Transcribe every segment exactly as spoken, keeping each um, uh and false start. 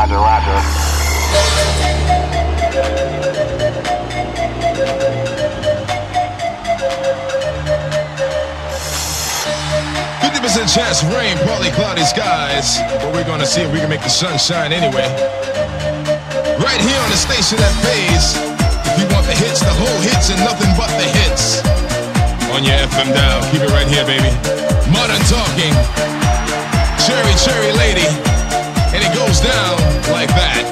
Roger, roger. fifty percent chance of rain, partly cloudy skies, but we're gonna see if we can make the sun shine anyway. Right here on the station that pays. If you want the hits, the whole hits, and nothing but the hits. On your F M dial, keep it right here, baby. Modern Talking, Cherry Cherry Lady, and it goes down like that.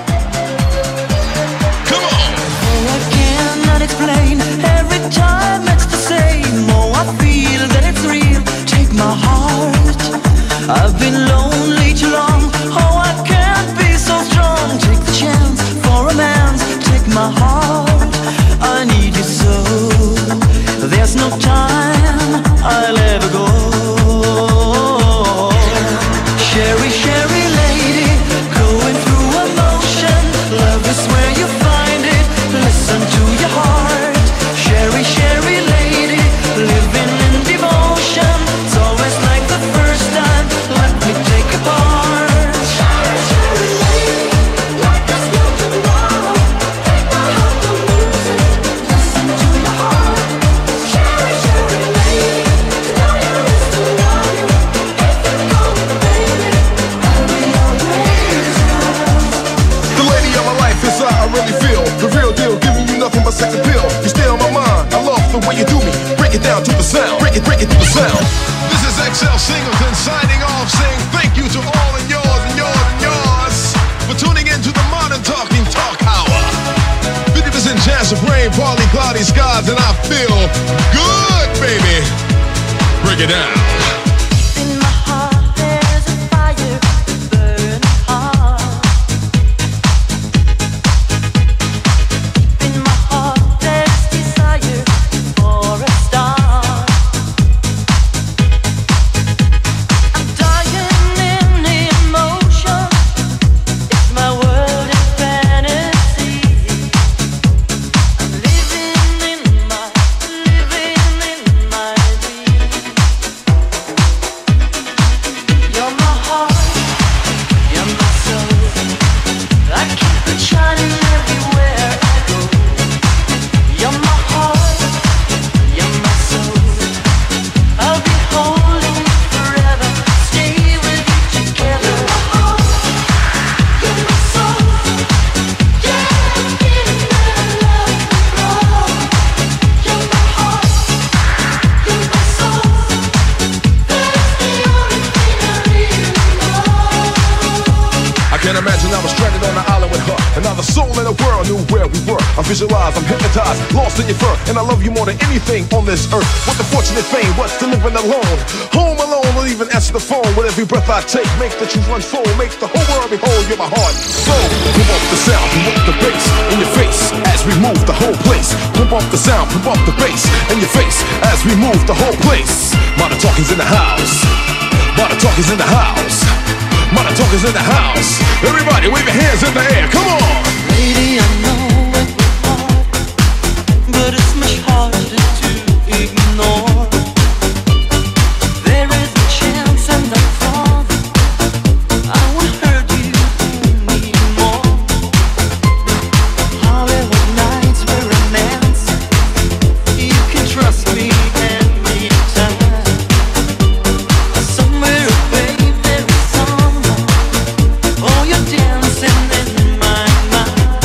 Come on! Oh, I cannot explain. Every time it's the same. Oh, I feel that it's real. Take my heart. I've been lonely too long. Oh, I can't be so strong. Take the chance for romance. Take my heart. I need you so. There's no time I'll ever go. Sherry, Sherry lady, going through emotion. Love is where you find it. Listen to your heart. Sherry, Sherry lady, living in devotion. It's always like the first time. Let me take a part. Sherry, Sherry lady, like there's no tomorrow. Take my heart, don't lose it. Listen to your heart. Sherry, Sherry lady, you know you're is to love you. If you call me baby, I'll be always yours. The lady of my life is how I really feel. The real deal, giving you nothing but sex appeal. You stay on my mind. I love the way you do me. Break it down to the sound. Break it, break it to the sound. This is X L Singleton signing off, saying thank you to all and yours and yours and yours for tuning in to the Modern Talking Talk Hour. fifty percent chance of rain, partly cloudy skies, and I feel good, baby. Break it down. In my heart there's a fire burning hard. In my heart there's desire for a star. I'm dying in emotion. It's my world in fantasy. I'm living in my, living in my dream. You're my heart, you're my soul. I keep it shining everywhere I go. You're my heart, you're my soul. I'll be holding you forever, stay with you together. You're my heart, you're my soul. Yeah, I'm feeling that love and roll. You're my heart, you're my soul. That's the only thing I really know. I can't imagine I was stranded on an island with her. Another soul in the world knew where we were. I visualize, I'm hypnotized, lost in your fur. And I love you more than anything on this earth. What the fortunate fame, what's to living alone? Home alone, will even answer the phone. With every breath I take, make the truth unfold. Make the whole world behold, you're my heart. Soul, pump up the sound, pump up the bass in your face as we move the whole place. Pump up the sound, pump up the bass in your face as we move the whole place. Modern Talking's in the house. Modern Talking's in the house. Modern Talking's in the house. Everybody wave your hands in the air, come on! Lady, I know it was hard, but it's much harder to ignore. There is a chance and I thought I would hurt you anymore. However, nights were romance. You can trust me anytime. Somewhere away there is someone. Oh, you're dancing in my mind.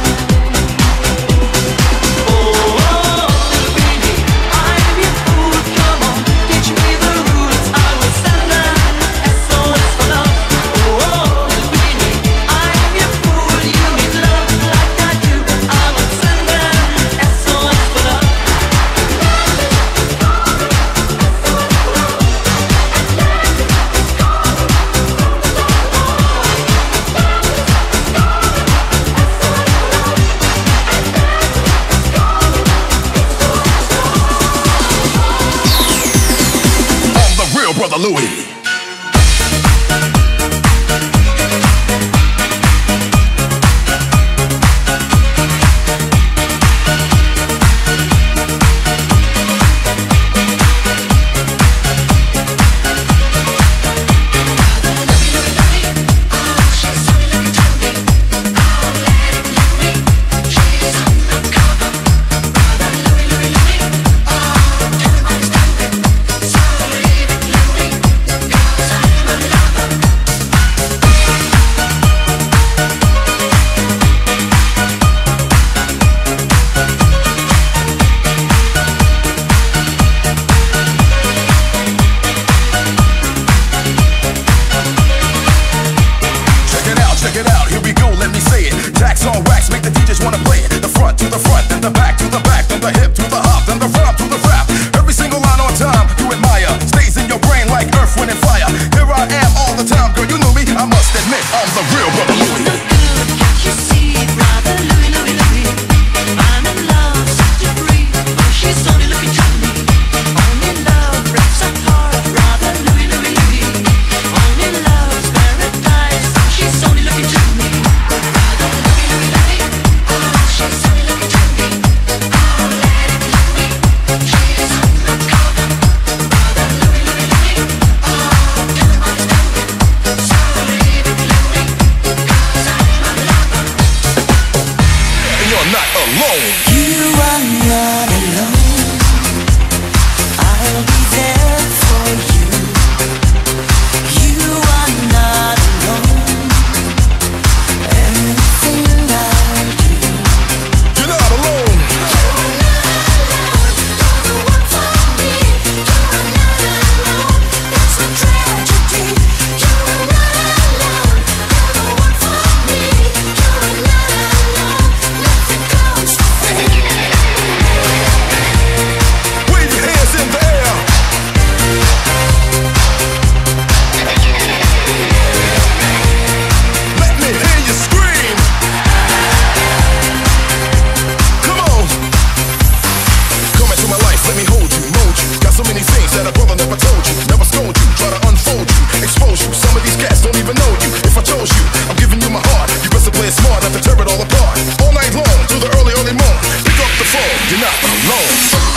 Brother Louie. She's sweet like a that a brother never told you. Never scold you, try to unfold you, expose you. Some of these cats don't even know you. If I chose you, I'm giving you my heart. You best to play it smart, not to tear it all apart. All night long, through the early, early morning. Pick up the phone, you're not alone.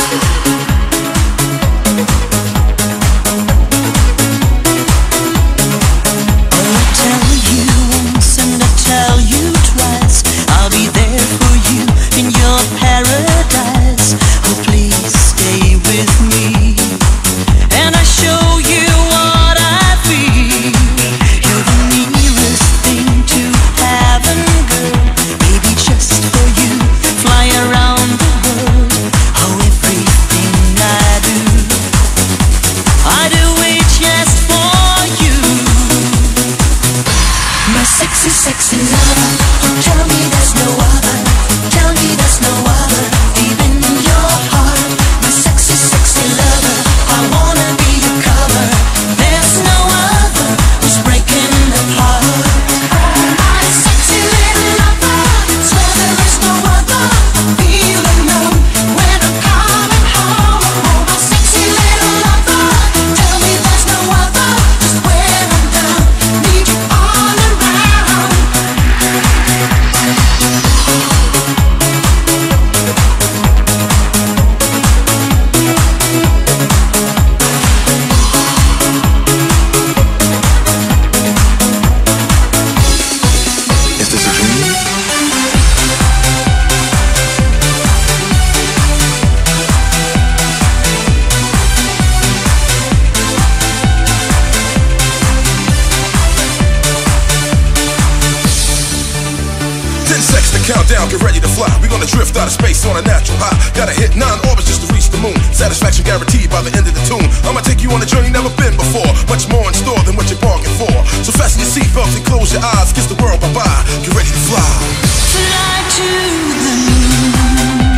Countdown, get ready to fly. We're gonna drift out of space on a natural high. Gotta hit nine orbits just to reach the moon. Satisfaction guaranteed by the end of the tune. I'ma take you on a journey never been before. Much more in store than what you bargained for. So fasten your seatbelts and close your eyes. Kiss the world bye-bye. Get ready to fly. Fly to the moon.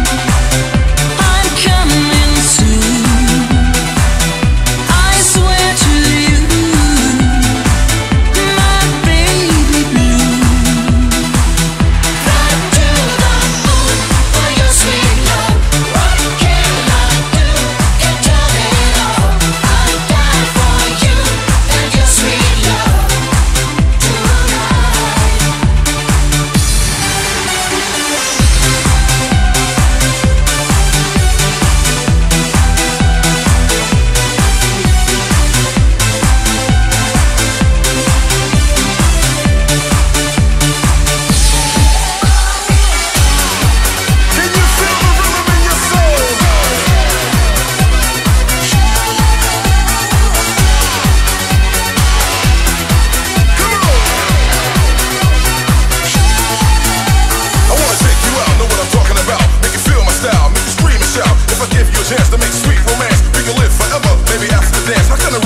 I'm coming soon. I swear to you, my baby blue. Fly to the moon for your sweet love. What can I do? Can't tell it all. I'll die for you and your sweet love tonight. Can you feel the rhythm in your soul? Come on! I wanna take you out, know what I'm talking about. Make you feel my style, make you scream and shout. If I give you a chance to make sweet romance, we can live forever, maybe after the dance. How can a